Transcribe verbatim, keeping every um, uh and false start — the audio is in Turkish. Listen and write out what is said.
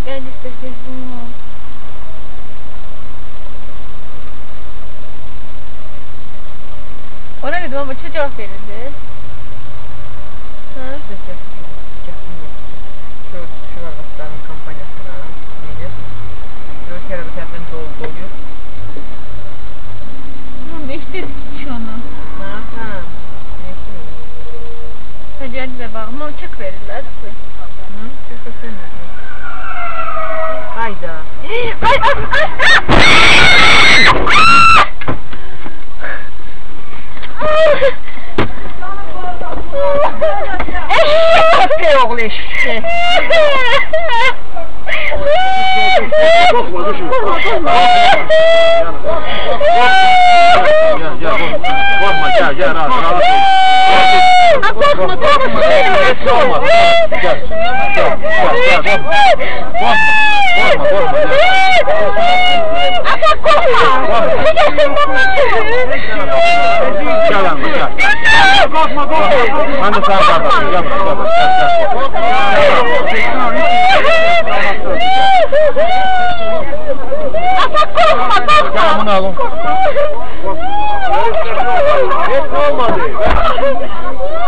Gel işte bunu. Ona dedim ama çok cevap verildi. Ha? Şu şu arkadaşların kampanyasına yenir. Dört kere bir kendini dolu doluyor. Tamam değiştirdik şu onu. Ha ha. Hadi hadi de bak ama uçak verirler. Hı? Çok sevmiyorum. Hayda. Ay ay Eşek oğlu eşek. Korkma düşün. Gel gel korkma gel gel rahat rahat ol. Korkma korkma. Korkma. Gel gel gel gel korkma. Korkma korkma gel. Ata korkma. Gidesin bana. Gel lan gel. Korkma korkma. Ben de sana kardeşim gel gel Ata korkma korkma. Gel bunu alın. Hiç olmadı.